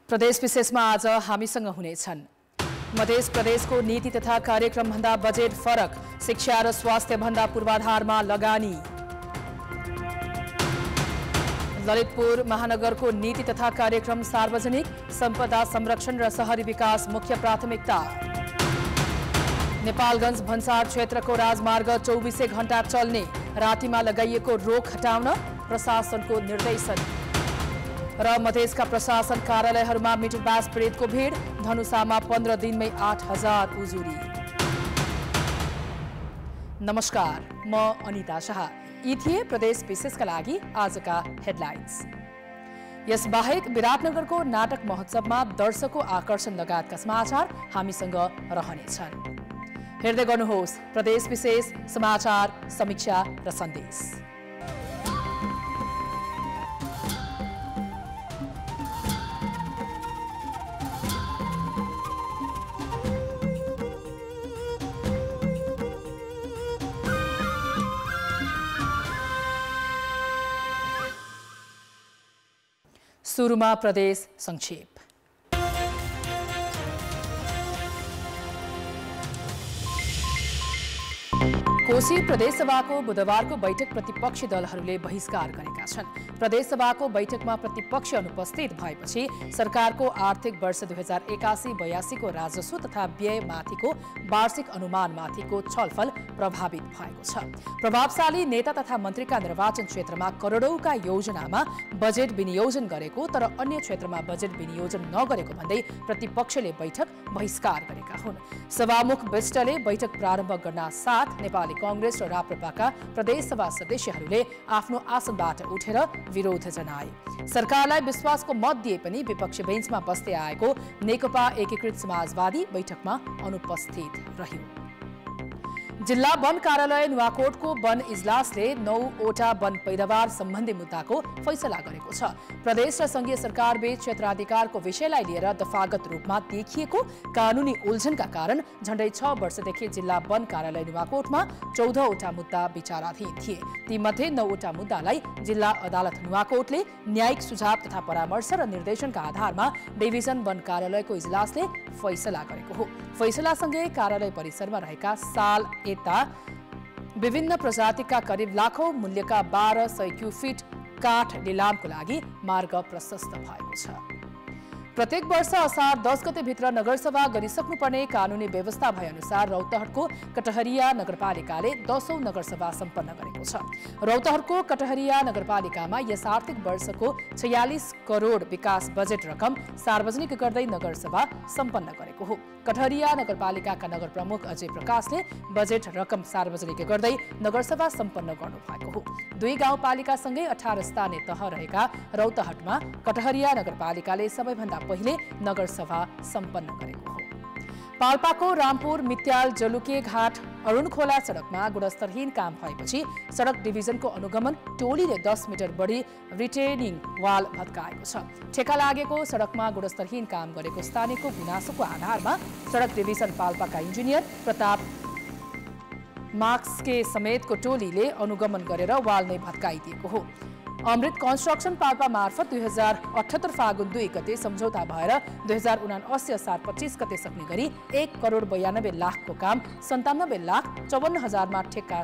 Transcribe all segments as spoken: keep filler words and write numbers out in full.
प्रदेश विशेषमा आज हामीसँग हुनेछन्। मध्य प्रदेशको नीति तथा कार्यक्रमभन्दा बजेट फरक, शिक्षा र स्वास्थ्यभन्दा पूर्वाधारमा लगानी। ललितपुर महानगरको नीति तथा कार्यक्रम सार्वजनिक, सम्पदा संरक्षण र शहरी विकास मुख्य प्राथमिकता। नेपालगञ्ज भन्सार क्षेत्रको राजमार्ग चौबीसै घण्टा चल्ने, रातिमा लगाइएको रोक हटाउन प्रशासनको निर्देशन। र मधेसका प्रशासन कार्यालयहरूमा मिटर बास पीडितको भीड, धनुषामा पन्ध्र दिनमै आठ हजार उजुरी। नमस्कार, म अनिता शाह। यी थिए प्रदेश विशेषका लागि आजका हेडलाइन्स। यसबाहेक विराटनगरको नाटक महोत्सवमा दर्शकको आकर्षण लगायतका समाचार हामीसँग रहनेछन्। हेर्दै गर्नुहोस् प्रदेश विशेष समाचार, समीक्षा र सन्देश। सुरुमा प्रदेश संक्षेप। कोशी प्रदेशसभाको बुधबारको बैठक प्रतिपक्षी दलहरूले बहिष्कार गरेका छन्। प्रदेशसभाको बैठकमा प्रतिपक्ष अनुपस्थित भएपछि सरकारको आर्थिक वर्ष दुई हजार एकासी बयासीको राजस्व तथा व्ययमाथिको वार्षिक अनुमानमाथिको छलफल प्रभावित भएको छ। प्रभावशाली नेता तथा मन्त्रीका निर्वाचन क्षेत्रमा करोडौंका योजनामा बजेट विनियोजन गरेको तर अन्य क्षेत्रमा बजेट विनियोजन नगरेको भन्दै प्रतिपक्षले बैठक बहिष्कार गरेका हुन्। सभामुख विष्टले बैठक प्रारम्भ गर्न साथ नेपाली कांग्रेस र राप्रपाका प्रदेशसभा सदस्यहरूले आफ्नो आसनबाट उठेर विरोध जनाए। सरकारलाई विश्वासको मत दिए पनि विपक्ष बेन्चमा बस्दै आएको नेकपा एकीकृत समाजवादी बैठकमा अनुपस्थित रह्यो। जिल्ला वन कार्यालय नुवाकोटको वन इजलासले नौवटा वन पैदावार सम्बन्धी मुद्दाको फैसला गरेको छ। प्रदेश र संघीय सरकारबीच क्षेत्राधिकारको विषयलाई लिएर दफागत रूपमा देखिएको कानूनी उल्झनका कारण झण्डै छ वर्षदेखि जिल्ला वन कार्यालय नुवाकोटमा चौधवटा मुद्दा विचाराधीन थिए। तीमध्ये नौवटा मुद्दालाई जिल्ला अदालत नुवाकोटले न्यायिक सुझाव तथा परामर्श र निर्देशनका आधारमा डिभिजन वन कार्यालयको इजलासले फैसला गरेको हो। फैसलासँगै कार्यालय परिसरमा रहेका साल यता विभिन्न प्रजातिका करिब लाखौं मूल्यका बाह्र सय क्युफिट काठ लिलामको लागि मार्ग प्रशस्त भएको छ। प्रत्येक वर्ष असार दस गते भित्र नगरसभा गरिसक्नुपर्ने कानूनी व्यवस्था भए अनुसार रौतहटको कटहरिया नगरपालिकाले दसौं नगरसभा सम्पन्न गरेको छ। रौतहटको कटहरिया नगरपालिकामा यस आर्थिक वर्षको छयालिस करोड विकास बजेट रकम सार्वजनिक गर्दै नगरसभा सम्पन्न गरेको हो। कटहरिया नगरपालिकाका नगर प्रमुख अजय प्रकाशले बजेट रकम सार्वजनिक गर्दै नगरसभा सम्पन्न गर्नु भएको हो। दुई गाउँपालिकासँगै अठार स्थानीय तह रहेका रौतहटमा कटहरिया नगरपालिकाले सबैभन्दा पहिले नगरसभा सम्पन्न गरेको हो। पाल्पाको रामपुर मित्याल जलुके घाट अरुणखोला सडकमा गुणस्तरहीन काम भएपछि सडक डिभिजनको अनुगमन टोलीले दस मिटर बढी रिटेनिङ वाल भत्काएको छ। ठेका लागेको सडकमा गुणस्तरहीन काम गरेको स्थानीयको गुनासोको आधारमा सडक डिभिजन पाल्पाका इन्जिनियर प्रताप मार्क्सके समेतको टोलीले अनुगमन गरेर वाल नै भत्काइदिएको हो। अमृत कन्स्ट्रक्सन पाल्पा मार्फत दुई हजार अठहत्तर फागुन दुई गते सम्झौता भएर दुई हजार उनासी असार पच्चीस गते सक्ने गरी एक करोड बयानब्बे लाखको काम सन्तानब्बे लाख चौवन्न हजारमा ठेक्का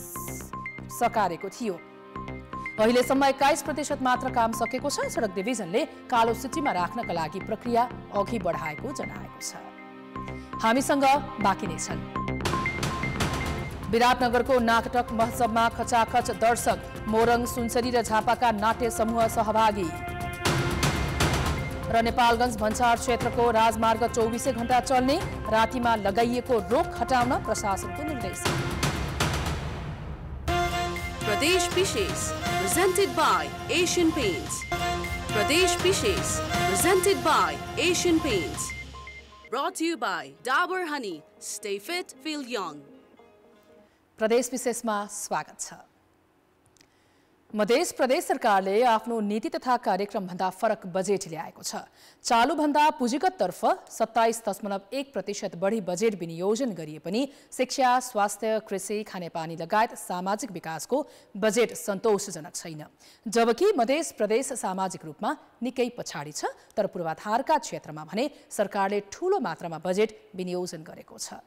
सकारेको थियो। अहिलेसम्म एक्काइस प्रतिशत मात्र काम सकेको छ। सडक डिभिजनले कालो सूचीमा राख्नका लागि प्रक्रिया अघि बढाएको जनाएको छ। हामीसँग बाँकी नै छन्। विराटनगरको नाटक महोत्सवमा खचाखच दर्शक, मोरङ, सुनसरी र झापाका नाट्य समूह सहभागी। र नेपालगञ्ज भन्सार क्षेत्रको राजमार्ग चौबीसै घण्टा चल्ने, रातिमा लगाइएको रोक हटाउन प्रशासनको निर्देश। प्रदेश विशेष presented by Asian Paints. प्रदेश विशेष presented by Asian Paints. Brought to you by Dabur Honey. Stay fit, feel young. प्रदेश विशेषमा स्वागत छ। मध्य प्रदेश सरकारले आफ्नो नीति तथा कार्यक्रम भन्दा फरक बजेट ल्याएको छ। चालू भन्दा पुँजीगत तर्फ सत्ताइस दशमलव एक प्रतिशत बढी बजेट विनियोजन गरिए पनि शिक्षा, स्वास्थ्य, कृषि, खानेपानी लगायत सामाजिक विकासको बजेट सन्तोषजनक छैन। जबकि मध्य प्रदेश सामाजिक रूपमा निकै पछाडि छ, तर पूर्वाधारका क्षेत्रमा भने सरकारले ठूलो मात्रामा बजेट विनियोजन गरेको छ।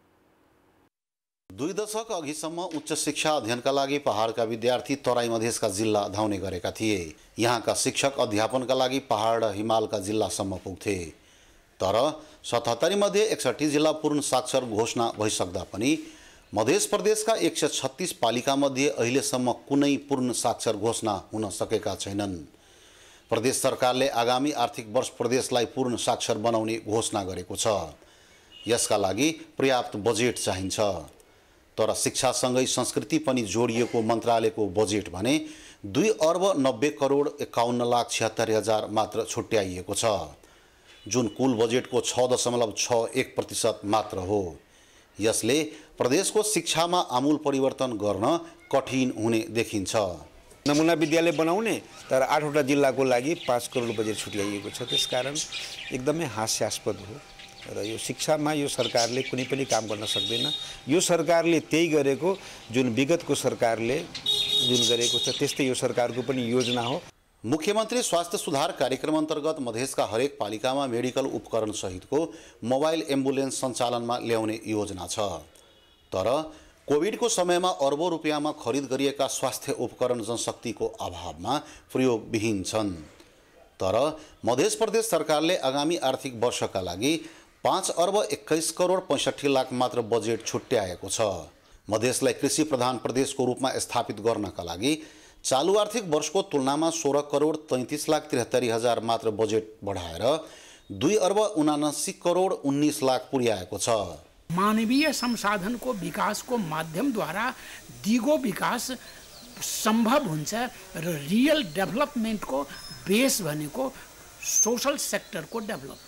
दुई दशक अघिसम्म उच्च शिक्षा अध्ययनका लागि पहाडका विद्यार्थी तराई मधेसका जिल्ला धाउने गरेका थिए। यहाँका शिक्षक अध्यापनका लागि पहाड र हिमालका जिल्लासम्म पुग्थे। तर सतहत्तरी मध्ये एकसठी जिल्ला पूर्ण साक्षर घोषणा भइसक्दा पनि मध्य प्रदेशका एक सय छत्तीस पालिकामध्ये अहिलेसम्म कुनै पूर्ण साक्षर घोषणा हुन सकेका छैनन्। प्रदेश सरकारले आगामी आर्थिक वर्ष प्रदेशलाई पूर्ण साक्षर बनाउने घोषणा गरेको छ। यसका लागि पर्याप्त बजेट चाहिन्छ। तर शिक्षासँगै संस्कृति पनि जोडिएको मन्त्रालयको बजेट भने दुई अर्ब नब्बे करोड एकाउन्न लाख छिहत्तर हजार मात्र छुट्याइएको छ, जुन कुल बजेटको छ दशमलव छ एक प्रतिशत मात्र हो। यसले प्रदेशको शिक्षामा आमूल परिवर्तन गर्न कठिन हुने देखिन्छ। नमुना विद्यालय बनाउने तर आठवटा जिल्लाको लागि पाँच करोड बजेट छुट्याइएको छ। त्यसकारण एकदमै हास्यास्पद हो र यो शिक्षामा यो सरकारले कुनै पनि काम गर्न सक्दैन। यो सरकारले त्यही गरेको जुन विगतको सरकारले जुन गरेको छ त्यस्तै यो सरकारको पनि योजना हो। मुख्यमन्त्री स्वास्थ्य सुधार कार्यक्रम अन्तर्गत मधेसका हरेक पालिकामा मेडिकल उपकरण सहितको मोबाइल एम्बुलेन्स सञ्चालनमा ल्याउने योजना छ। तर कोभिडको समयमा अर्बौं रुपियाँमा खरिद गरिएका स्वास्थ्य उपकरण जनशक्तिको अभावमा प्रयोगविहीन छन्। तर मध्य प्रदेश सरकारले आगामी आर्थिक वर्षका लागि पाँच अर्ब एक्काइस करोड पैंसठी लाख मात्र बजेट छुट्याएको छ। मधेसलाई कृषि प्रधान प्रदेशको रूपमा स्थापित गर्नका लागि चालू आर्थिक वर्षको तुलनामा सोह्र करोड तैंतीस लाख त्रिहत्तरी हजार मात्र बजेट बढाएर दुई अर्ब उनासी करोड उन्नीस लाख पुर्याएको छ। मानवीय संसाधनको विकासको माध्यमद्वारा दिगो विकास सम्भव हुन्छ र रियल डेभलपमेन्टको बेस भनेको सोशल सेक्टरको डेभलपमेन्ट।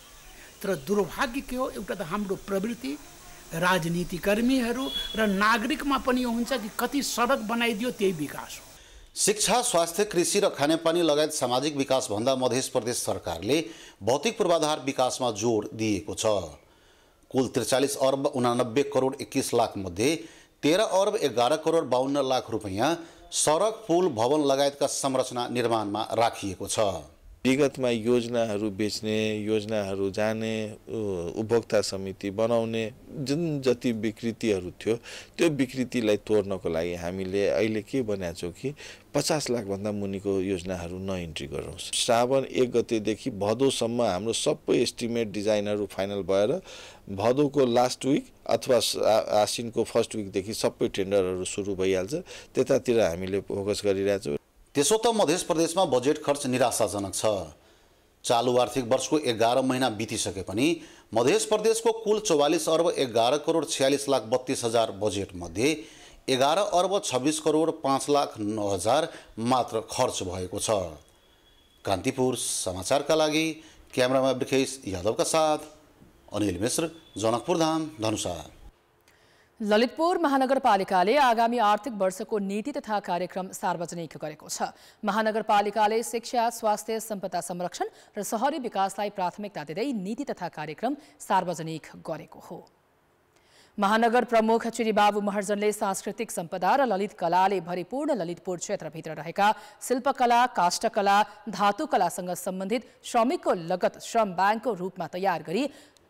तर दुर्भाग्य के हो, एउटा त हाम्रो प्रवृत्ति राजनीतिकर्मीहरू र नागरिकमा पनि हुन्छ कि कति सडक बनाइदियो त्यही विकास हो। शिक्षा, स्वास्थ्य, कृषि र खानेपानी लगायत सामाजिक विकास भन्दा मध्य प्रदेश सरकारले भौतिक पूर्वाधार विकासमा जोड दिएको छ। कुल त्रिचालिस अर्ब उनानब्बे करोड इक्कीस लाख मध्ये तेह्र अर्ब एघार करोड बाहन्न लाख रुपियाँ सडक, पुल, भवन लगायतका संरचना निर्माणमा राखिएको छ। विगतमा योजनाहरू बेच्ने, योजनाहरू जाने, उपभोक्ता समिति बनाउने जुन जति विकृतिहरू थियो त्यो विकृतिलाई तोड्नको लागि हामीले अहिले के बनाएको छौँ कि पचास लाख भन्दा मुनिको योजनाहरू नइन्ट्री गरौँ। श्रावण एक गतेदेखि भदौसम्म हाम्रो सबै एस्टिमेट डिजाइनहरू फाइनल भएर भदौको लास्ट विक अथवा आसिनको फर्स्ट विकदेखि सबै टेन्डरहरू सुरु भइहाल्छ। त्यतातिर हामीले फोकस गरिरहेछौँ। त्यसो त मध्य प्रदेशमा बजेट खर्च निराशाजनक छ। चालू आर्थिक वर्षको एघार महिना बितिसके पनि मध्य प्रदेशको कुल चौवालीस अर्ब एघार करोड छयालिस लाख बत्तीस हजार बजेट मध्ये एघार अर्ब छब्बीस करोड पाँच लाख नौ हजार मात्र खर्च भएको छ। कान्तिपुर समाचारका लागि क्यामेरामा ब्रिखेश यादवका साथ अनिल मिश्र, जनकपुर धाम, धनुषा। ललितपुर महानगरपालिकाले आगामी आर्थिक वर्षको नीति तथा कार्यक्रम सार्वजनिक गरेको छ। महानगरपालिकाले शिक्षा, स्वास्थ्य, सम्पदा संरक्षण र शहरी विकासलाई प्राथमिकता दिँदै नीति तथा कार्यक्रम सार्वजनिक गरेको हो। महानगर प्रमुख चिरीबाबु महर्जनले सांस्कृतिक सम्पदा र ललित कलाले भरिपूर्ण ललितपुर क्षेत्रभित्र रहेका शिल्पकला, काष्ठकला, धातुकलासँग सम्बन्धित श्रमिकको लगत श्रम ब्याङ्कको रूपमा तयार गरी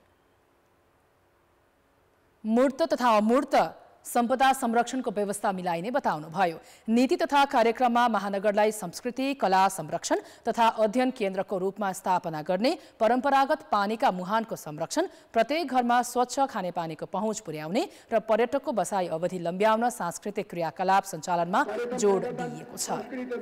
मूर्त तथा अमूर्त सम्पदा संरक्षणको व्यवस्था मिलाइने बताउनुभयो। नीति तथा कार्यक्रममा महानगरलाई संस्कृति, कला संरक्षण तथा अध्ययन केन्द्रको रूपमा स्थापना गर्ने, परम्परागत पानीका मुहानको संरक्षण, प्रत्येक घरमा स्वच्छ खानेपानीको पहुँच पुर्याउने र पर्यटकको बसाई अवधि लम्ब्याउन सांस्कृतिक क्रियाकलाप सञ्चालनमा जोड दिइएको छ।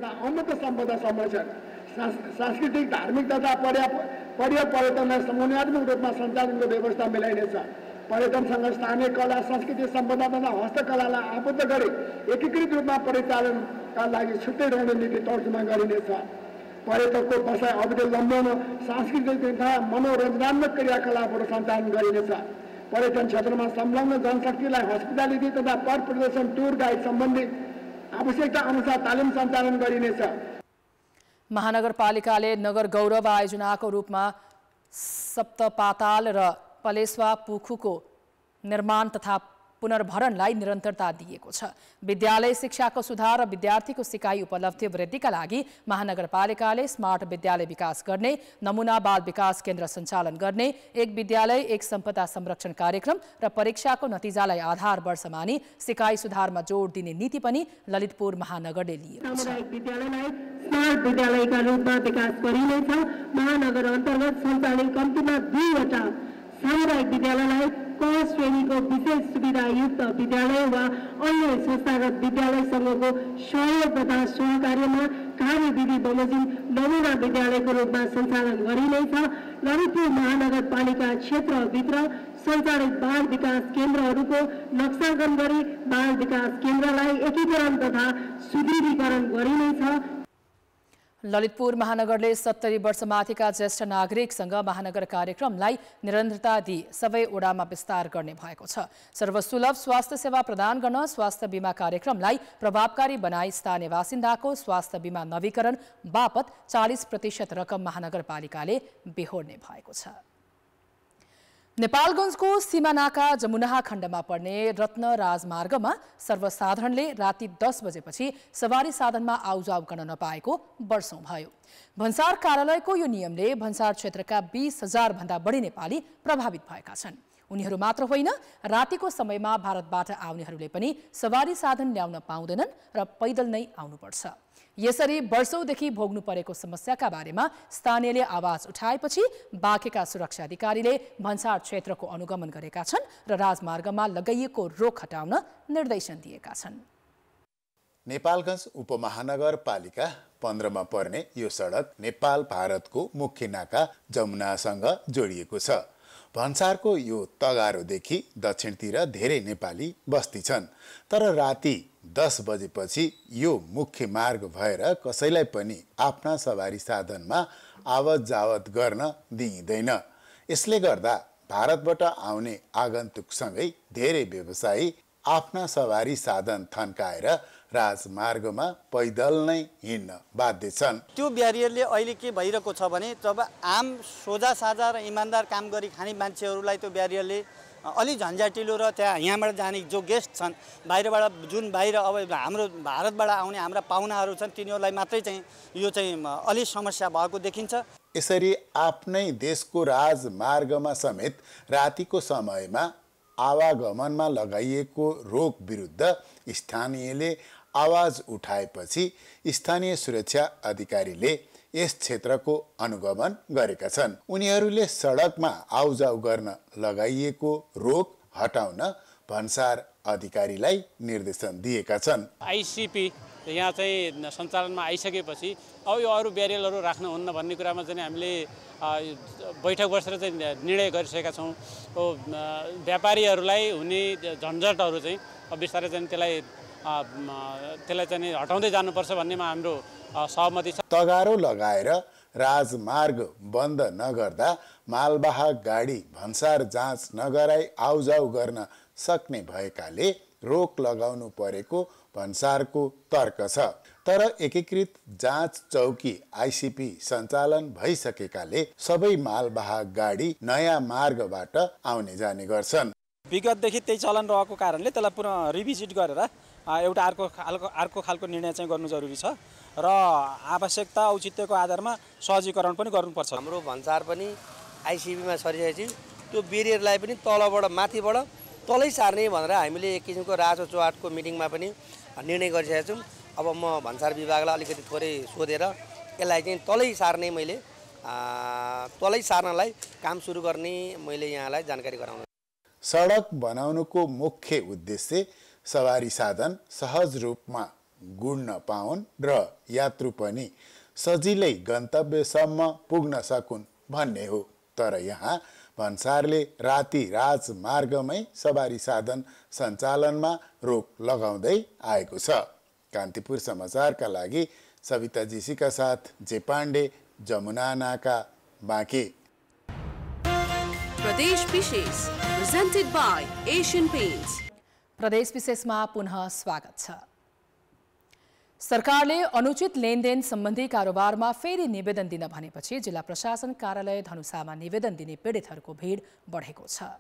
सांस्कृतिक, धार्मिक तथा पर्यटनलाई समन्वयात्मक रूपमा सञ्चालनको व्यवस्था मिलाइनेछ। पर्यटनसँग स्थानीय कला, संस्कृति, सम्पदा तथा हस्तकलालाई आबद्ध गरी एकीकृत रूपमा परिचालनका लागि छुट्टै रणनीति तर्जुमा गरिनेछ। पर्यटकको बसाइ अवधि लम्ब्याउन सांस्कृतिक तथा मनोरञ्जनात्मक क्रियाकलापहरू सञ्चालन गरिनेछ। पर्यटन क्षेत्रमा संलग्न जनशक्तिलाई हस्पिटालिटी तथा पथ प्रदर्शन, टुर गाइड सम्बन्धी आवश्यकता अनुसार तालिम सञ्चालन गरिनेछ। महानगरपालिकाले नगर गौरव आयोजनाको रूपमा सप्तपाताल र पलेस्वा पुखुको निर्माण तथा पुनर्भरणलाई निरन्तरता दिएको छ। विद्यालय शिक्षाको सुधार र विद्यार्थीको सिकाइ उपलब्धि वृद्धिका लागि महानगरपालिकाले स्मार्ट विद्यालय विकास गर्ने, नमुना बाल विकास केन्द्र सञ्चालन गर्ने, एक विद्यालय एक सम्पदा संरक्षण कार्यक्रम र परीक्षाको नतिजालाई आधार वर्ष मानी सिकाइ सुधारमा जोड दिने नीति पनि ललितपुर महानगरले लिएको छ। सामुदायिक विद्यालयलाई स्मार्ट विद्यालयका रूपमा विकास गरिनेछ। महानगर अन्तर्गत सञ्चालित कम्तीमा दुईवटा सामुदायिक विद्यालयलाई क श्रेणीको विशेष सुविधायुक्त विद्यालय वा अन्य संस्थागत विद्यालयसँगको सहयोग तथा सहकार्यमा कार्यविधि बमोजिम नमुना विद्यालयको रूपमा सञ्चालन गरिनेछ। ललितपुर महानगरपालिका क्षेत्रभित्र सञ्चालित बाल विकास केन्द्रहरूको नक्साङ्कन गरी बाल विकास केन्द्रलाई एकीकरण तथा सुदृढीकरण गरिनेछ। ललितपुर महानगरले सत्तरी वर्षमाथिका ज्येष्ठ नागरिकसँग महानगर कार्यक्रमलाई निरन्तरता दिई सबै ओडामा विस्तार गर्ने भएको छ। सर्वसुलभ स्वास्थ्य सेवा प्रदान गर्न स्वास्थ्य बीमा कार्यक्रमलाई प्रभावकारी बनाई स्थानीय बासिन्दाको स्वास्थ्य बीमा नवीकरण बापत चालीस प्रतिशत रकम महानगरपालिकाले बेहोर्ने भएको छ। नेपालगञ्जको सीमानाका जमुनाहा खण्डमा पर्ने रत्न राजमार्गमा सर्वसाधारणले राति दस बजेपछि सवारी साधनमा आउजाउ गर्न नपाएको वर्षौं भयो। भन्सार कार्यालयको यो नियमले भन्सार क्षेत्रका बीस हजार भन्दा बढी नेपाली प्रभावित भएका छन्। उनीहरू मात्र होइन, रातिको समयमा भारतबाट आउनेहरूले पनि सवारी साधन ल्याउन पाउँदैनन् र पैदल नै आउनुपर्छ। यसरी वर्षौंदेखि भोग्नु परेको समस्याका बारेमा स्थानीयले आवाज उठाएपछि बाँकेका सुरक्षा अधिकारीले भन्सार क्षेत्रको अनुगमन गरेका छन् र राजमार्गमा लगाइएको रोक हटाउन निर्देशन दिएका छन्। नेपालगञ्ज उपमहानगरपालिका पन्ध्रमा पर्ने यो सडक नेपाल भारतको मुख्य नाका जमुनासँग जोडिएको छ। भन्सारको यो तगारोदेखि दक्षिणतिर धेरै नेपाली बस्ती छन्, तर राति दस बजेपछि यो मुख्य मार्ग भएर कसैलाई पनि आफ्ना सवारी साधनमा आवत जावत गर्न दिइँदैन। यसले गर्दा भारतबाट आउने आगन्तुकसँगै धेरै व्यवसायी आफ्ना सवारी साधन थन्काएर राजमार्गमा पैदल नै हिँड्न बाध्य छन्। त्यो ब्यारियरले अहिले के भइरहेको छ भने जब आम सोझा साझा र इमान्दार काम गरी खाने मान्छेहरूलाई त्यो ब्यारियरले अलि झन्झाटिलो र त्यहाँ यहाँबाट जाने जो गेस्ट छन् बाहिरबाट जुन बाहिर अब हाम्रो भारतबाट आउने हाम्रा पाहुनाहरू छन् तिनीहरूलाई मात्रै चाहिँ यो चाहिँ अलि समस्या भएको देखिन्छ। यसरी आफ्नै देशको राजमार्गमा समेत रातिको समयमा आवागमनमा लगाइएको रोक विरुद्ध स्थानीयले आवाज उठाएपछि स्थानीय सुरक्षा अधिकारीले यस क्षेत्रको अनुगमन गरेका छन्। उनीहरूले सडकमा आउजाउ गर्न लगाइएको रोक हटाउन भन्सार अधिकारीलाई निर्देशन दिएका छन्। आइसिपी यहाँ चाहिँ सञ्चालनमा आइसकेपछि अब यो अरू ब्यारियरहरू राख्नुहुन्न भन्ने कुरामा चाहिँ हामीले बैठक बसेर चाहिँ निर्णय गरिसकेका छौँ। व्यापारीहरूलाई हुने झन्झटहरू चाहिँ बिस्तारै चाहिँ त्यसलाई त्यसलाई चाहिँ हटाउँदै जानुपर्छ भन्नेमा हाम्रो सहमति छ। तगारो लगाएर राजमार्ग बन्द नगर्दा मालवाहक गाडी भन्सार जाँच नगराई आउजाउ गर्न सक्ने भएकाले रोक लगाउनु परेको भन्सारको तर्क छ। तर एकीकृत जाँच चौकी आइसिपी सञ्चालन भइसकेकाले सबै मालवाहक गाडी नयाँ मार्गबाट आउने जाने गर्छन्। विगतदेखि त्यही चलन रहेको कारणले त्यसलाई पुनः रिभिजिट गरेर एउटा अर्को खालको अर्को खालको निर्णय चाहिँ गर्नु जरुरी छ र आवश्यकता औचित्यको आधारमा सहजीकरण पनि गर्नुपर्छ। हाम्रो भन्सार पनि आइसिपीमा सरिसकेपछि त्यो बेरियरलाई पनि तलबाट माथिबाट तलै सार्ने भनेर हामीले एक किसिमको राजो चौहाटको मिटिङमा पनि निर्णय गरिसकेका छौँ। अब म भन्सार विभागलाई अलिकति थोरै सोधेर यसलाई चाहिँ तलै सार्ने मैले तलै सार्नलाई काम सुरु गर्ने मैले यहाँलाई जानकारी गराउनु। सडक बनाउनुको मुख्य उद्देश्य सवारी साधन सहज रूपमा गुड्न पाउन् र यात्रु पनि सजिलै गन्तव्यसम्म पुग्न सकुन् भन्ने हो। तर यहाँ भन्सारले राति राजमार्गमै सवारी साधन सञ्चालनमा रोक लगाउँदै आएको छ। कान्तिपुर समाचारका लागि सविता जीसीका साथ जे पाण्डे, जमुना नाका, बाँके। प्रदेश विशेष presented by Asian Paints। प्रदेश विशेषमा पुनः स्वागत छ। सरकारले अनुचित लेनदेन सम्बन्धी कारोबारमा फेरि निवेदन दिन भनेपछि जिल्ला प्रशासन कार्यालय धनुषामा निवेदन दिने पीडितहरूको भिड बढेको छ।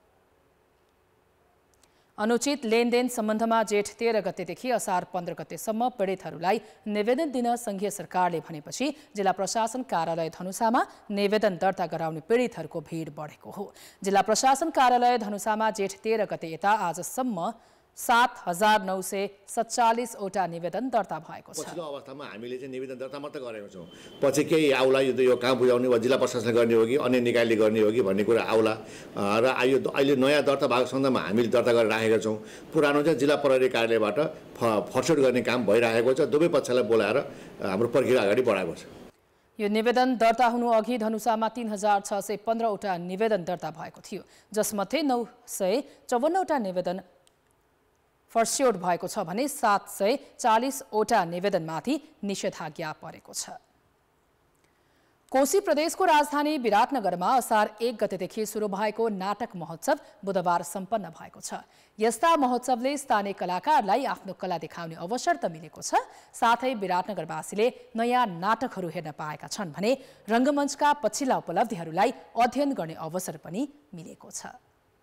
अनुचित लेनदेन सम्बन्धमा जेठ तेह्र गतेदेखि असार पन्ध्र गतेसम्म पीडितहरूलाई निवेदन दिन संघीय सरकारले भनेपछि जिल्ला प्रशासन कार्यालय धनुषामा निवेदन दर्ता गराउने पीडितहरूको भिड बढेको हो। जिल्ला प्रशासन कार्यालय धनुषामा जेठ तेह्र गते यता आजसम्म सात हजार नौ सय सत्तालिसवटा निवेदन दर्ता भएको छ। पछिल्लो अवस्थामा हामीले चाहिँ निवेदन दर्ता मात्र गरेका छौँ। पछि केही आउला यो कहाँ बुझाउने वा जिल्ला प्रशासनले गर्ने हो कि अन्य निकायले गर्ने हो कि भन्ने कुरा आउला र यो अहिले नयाँ दर्ता भएको सन्दर्भमा हामीले दर्ता गरेर राखेका छौँ। पुरानो चाहिँ जिल्ला प्रहरी कार्यालयबाट फर्सोट गर्ने काम भइरहेको छ। दुवै पक्षलाई बोलाएर हाम्रो प्रक्रिया अगाडि बढाएको छ। यो निवेदन दर्ता हुनु अघि धनुषामा तीन हजार छ सय पन्ध्रवटा निवेदन दर्ता भएको थियो, जसमध्ये नौ सय चौवन्नवटा निवेदन फर्स्योड भएको छ भने सात सय चालिसवटा निवेदनमाथि निषेधाज्ञा परेको छ। कोशी प्रदेशको राजधानी विराटनगरमा असार एक गतेदेखि सुरु भएको नाटक महोत्सव बुधबार सम्पन्न भएको छ। यस्ता महोत्सवले स्थानीय कलाकारलाई आफ्नो कला देखाउने अवसर त मिलेको छ, साथै विराटनगरवासीले नयाँ नाटकहरू हेर्न पाएका छन् भने रङ्गमञ्चका पछिल्ला उपलब्धिहरूलाई अध्ययन गर्ने अवसर पनि मिलेको छ।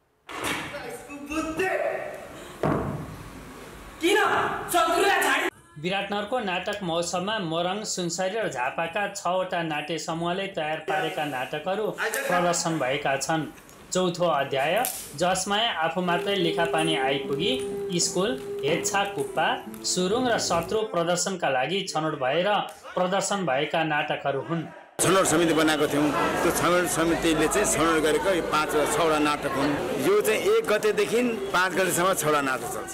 विराटनगरको नाटक महोत्सवमा मोरङ, सुनसरी र झापाका छवटा नाट्य समूहले तयार पारेका नाटकहरू प्रदर्शन भएका छन्। चौथो अध्याय जसमाया आफू मात्रै लेखापानी आइपुगी, स्कुल, हेच्छा कुप्पा, सुरुङ र शत्रु प्रदर्शनका लागि छनौट भएर प्रदर्शन भएका नाटकहरू हुन्। छनौट समिति बनाएको थियौँ। त्यो छनौट समितिले चाहिँ छनौट गरेको पाँच छवटा नाटक हुन्। यो चाहिँ एक गतेदेखि पाँच गतेसम्म छवटा नाटक चल्छ।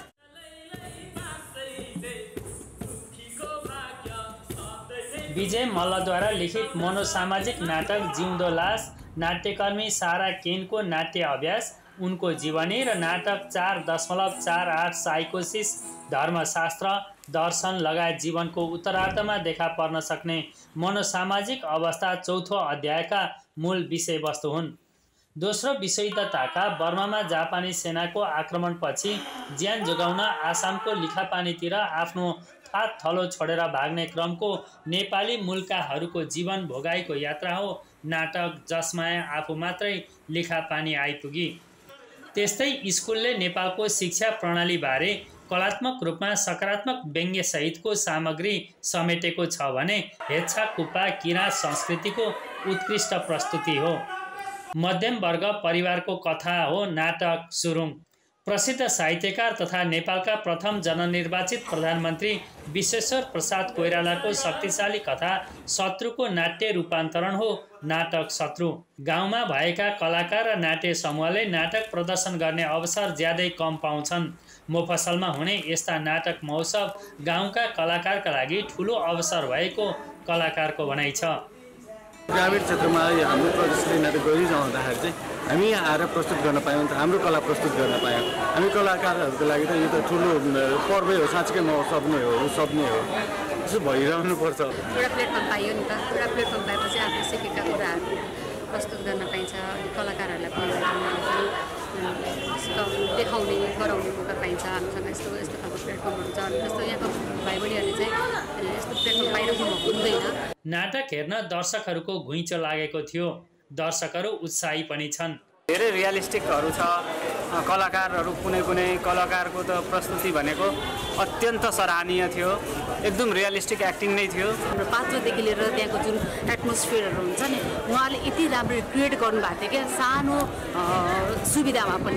विजय मल्लद्वारा लिखित मनोसामाजिक नाटक जिउँदो लास, नाट्यकर्मी सारा केनको नाट्य अभ्यास, उनको जीवनी र नाटक चार दशमलव चार आठ साइकोसिस, धर्मशास्त्र, दर्शन लगायत जीवनको उत्तरार्धमा देखा पर्न सक्ने मनोसामाजिक अवस्था चौथो अध्यायका मूल विषयवस्तु हुन्। दोस्रो विश्वयुद्धताका बर्मामा जापानी सेनाको आक्रमणपछि ज्यान जोगाउन आसामको लिखापानीतिर आफ्नो थात थलो छोडेर भाग्ने क्रमको नेपाली मूलकाहरूको जीवन भोगाइको यात्रा हो नाटक जसमाया आफू मात्रै लिखापानी आइपुगी। त्यस्तै स्कुलले नेपालको शिक्षा प्रणालीबारे कलात्मक रूपमा सकारात्मक व्यङ्ग्य सहितको सामग्री समेटेको छ भने हेच्छा कुप्पा किराँत संस्कृतिको उत्कृष्ट प्रस्तुति हो। मध्यम वर्ग परिवारको कथा हो नाटक सुरुङ। प्रसिद्ध साहित्यकार तथा नेपालका प्रथम जननिर्वाचित प्रधानमन्त्री विश्वेश्वर प्रसाद कोइरालाको शक्तिशाली कथा शत्रुको नाट्य रूपान्तरण हो नाटक शत्रु। गाउँमा भएका कलाकार र नाट्य समूहले नाटक प्रदर्शन गर्ने अवसर ज्यादै कम पाउँछन्। मोफसलमा हुने यस्ता नाटक महोत्सव गाउँका कलाकारका लागि ठुलो अवसर भएको कलाकारको भनाइ छ। ग्रामीण क्षेत्रमा हाम्रो प्रदेशले नाटक गरिरहँदाखेरि चाहिँ हामी यहाँ आएर प्रस्तुत गर्न पायौँ, हाम्रो कला प्रस्तुत गर्न पायौँ। हामी कलाकारहरूको लागि त यो त ठुलो पर्वै हो, साँच्चै महोत्सव नै हो, उत्सव नै हो। त्यसो भइरहनुपर्छ। एउटा प्लेटफर्म पाइयो नि त, एउटा प्लेटफर्म पाएपछि आफूले सिकेका कुराहरू प्रस्तुत गर्न पाइन्छ। कलाकारहरूलाई देखाउने गराउने मौका पाइन्छ। हामीसँग यस्तो यस्तो खालको प्लेटफर्महरू छ। जस्तो यहाँको भाइ बहिनीहरूले चाहिँ यस्तो प्लेटफर्म पाइरहनु हुँदैन। नाटक हेर्न दर्शकहरूको घुइँचो लागेको थियो। दर्शकहरू उत्साही पनि छन्। धेरै रियलिस्टिकहरू छ। कलाकारहरू कुनै कुनै कलाकारको त प्रस्तुति भनेको अत्यन्त सराहनीय थियो। एकदम रियलिस्टिक एक्टिङ नै थियो। हाम्रो पात्रदेखि लिएर त्यहाँको जुन एटमोस्फियरहरू हुन्छ नि, उहाँले यति राम्रो क्रिएट गर्नुभएको थियो क्या, सानो सुविधामा पनि।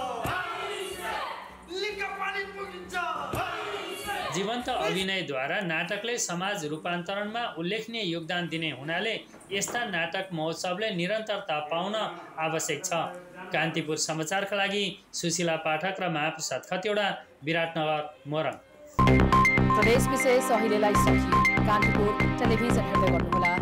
जीवन्त अभिनयद्वारा नाटकले समाज रूपान्तरणमा उल्लेखनीय योगदान दिने हुनाले यस्ता नाटक महोत्सवले निरन्तरता पाउन आवश्यक छ। कान्तिपुर समाचारका लागि सुशीला पाठक र महाप्रसाद खतिवडा, विराटनगर, मोरङ। प्रदेश विशेष अहिलेलाई सकियो। कान्तिपुर टेलिभिजन हेर्दै गर्नुहोला।